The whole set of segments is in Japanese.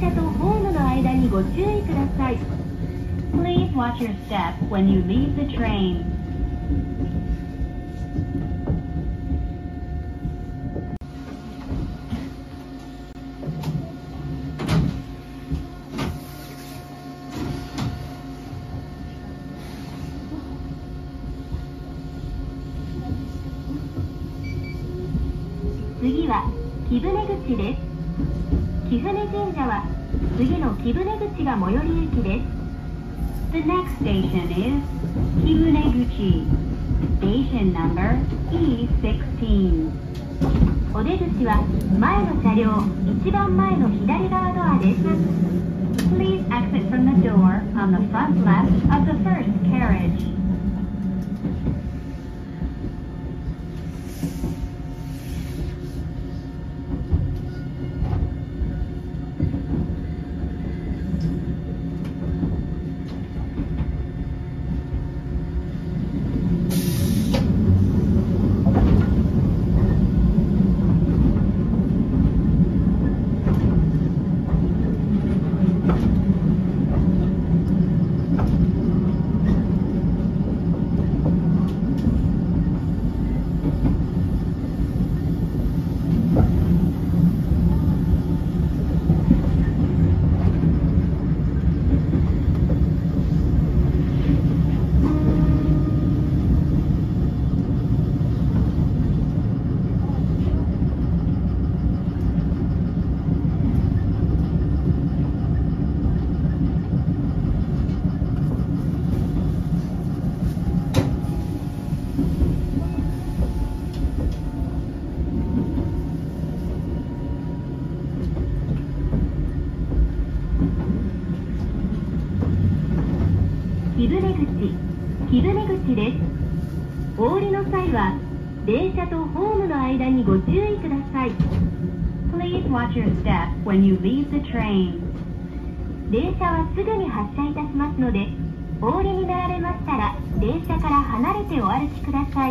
車とホームの間にご注意ください。Please watch your step when you leave the train. 次は貴船口です。貴船神社は次の貴船口が最寄り駅です。The next station is 貴船口 Station number E16. お出口は前の車両一番前の左側ドアです。Please exit from the door on the front left of the first carriage. 貴船口です。お降りの際は電車とホームの間にご注意ください。Please watch your step when you leave the train. 電車はすぐに発車いたしますので、お降りになられましたら電車から離れてお歩きください。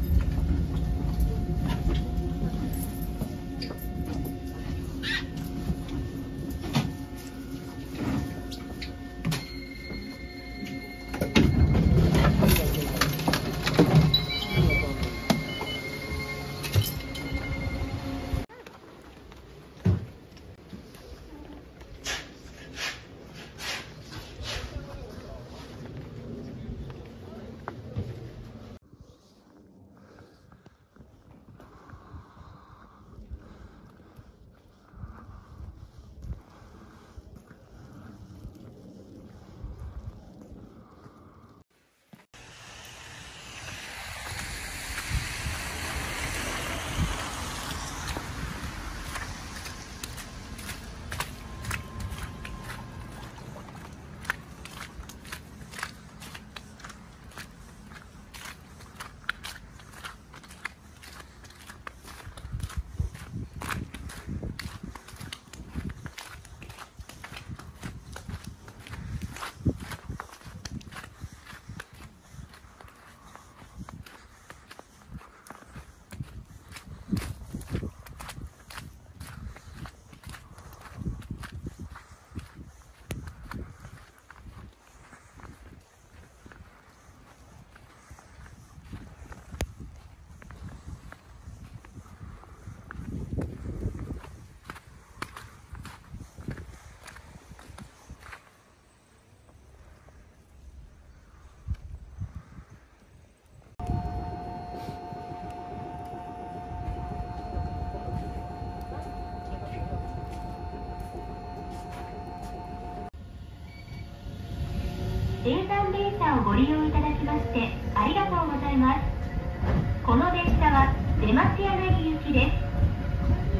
営山電車をご利用いただきましてありがとうございます。この電車は出町柳行きです。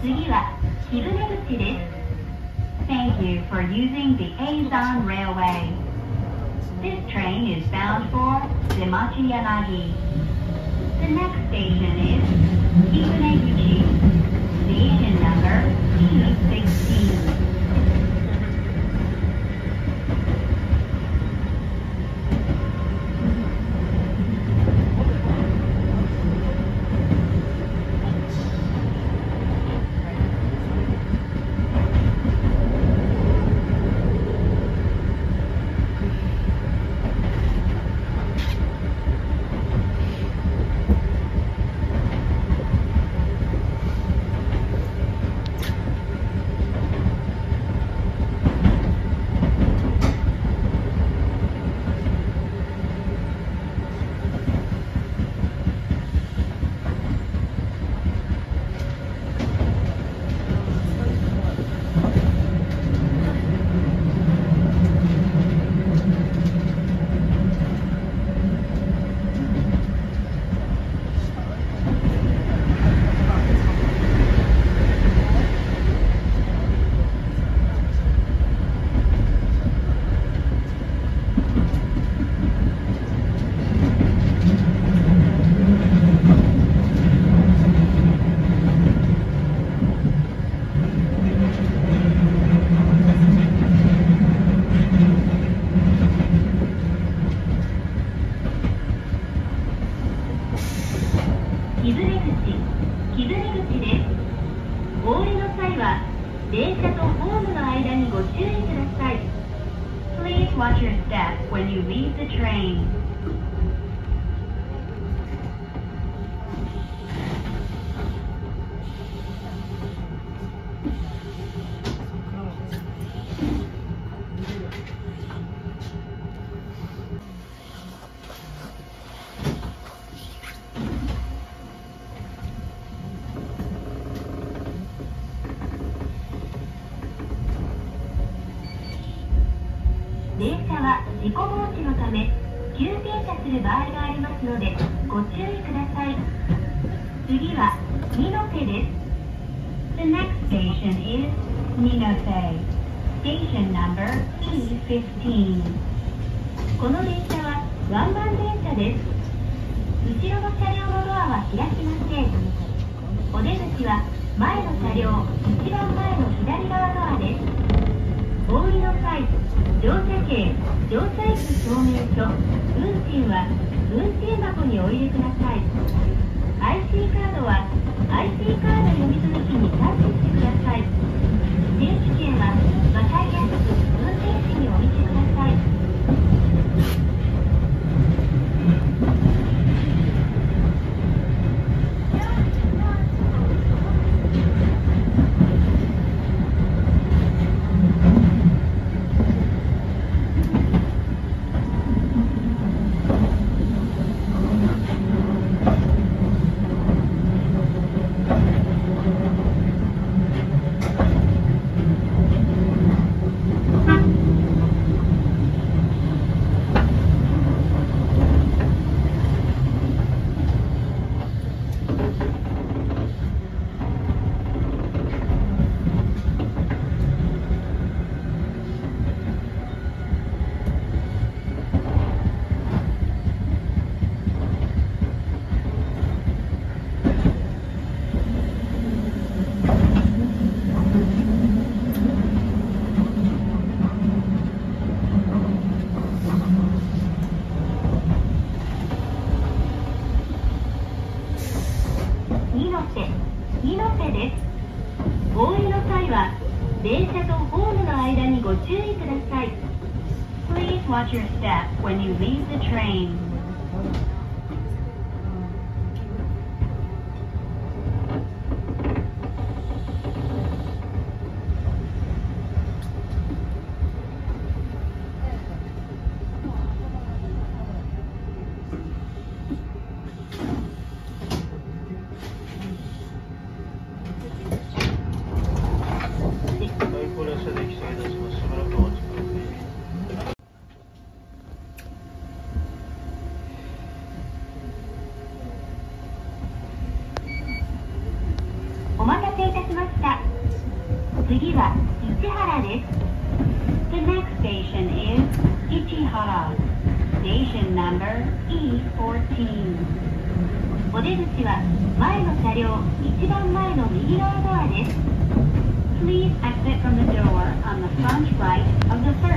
次は貴船口です。Thank you for using the Eizan Railway. This train is bound for Demachi Yanagi. The next station is Kifuneguchi. Station number E16. 「 watch your step when you leave the train. 電車は事故防止のため急停車する場合がありますのでご注意ください。次は二ノ瀬です。The next station is 二ノ瀬 Station number E15。 この電車はワンマン電車です。後ろの車両のドアは開きません。お出口は前の車両一番前の左側ドアです。お降りの際、乗車券、乗車駅証明書、運賃は運賃箱にお入れください。IC カードは IC カード読み取り機にタッチしてください。電子券はわかりやすく運転士にお見せください。二ノ瀬です。お降りの際は電車とホームの間にご注意ください。Please watch your step when you leave the train. お待たせいたしました。次は市原です。The next station is 市原 Station number E14。 お出口は前の車両一番前の右側ドアです。Please exit from the door on the front right of the